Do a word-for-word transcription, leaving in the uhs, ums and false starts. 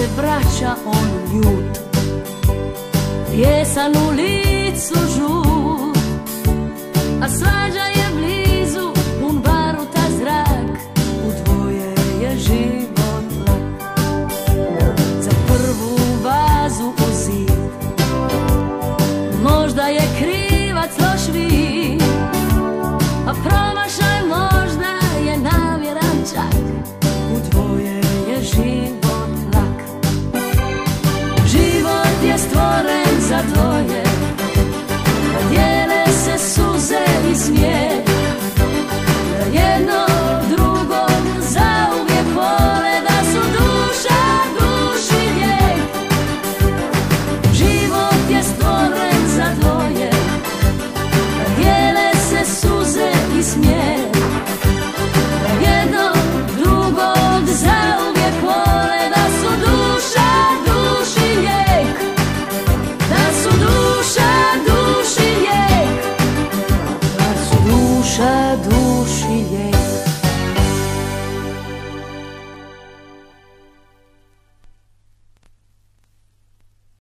vraća on ljut, pjesan u licu žut, a svađa je blizu, pun baruta zrak, u dvoje je život lak. Za prvu vazu u zid možda je krivac loš vid, a promašaj možda je namjeran čak, u dvoje je život lak. Život je stvoren za dvoje, da dijele se suze i smijeh, da jedno drugom zauvijek vole, da su duša duši lijek. Život je stvoren za dvoje, da dijele se suze i smijeh, da jedno drugog zauvijek vole, da su duša duši lijek, da su duša duši lijek, da su duša duši lijek.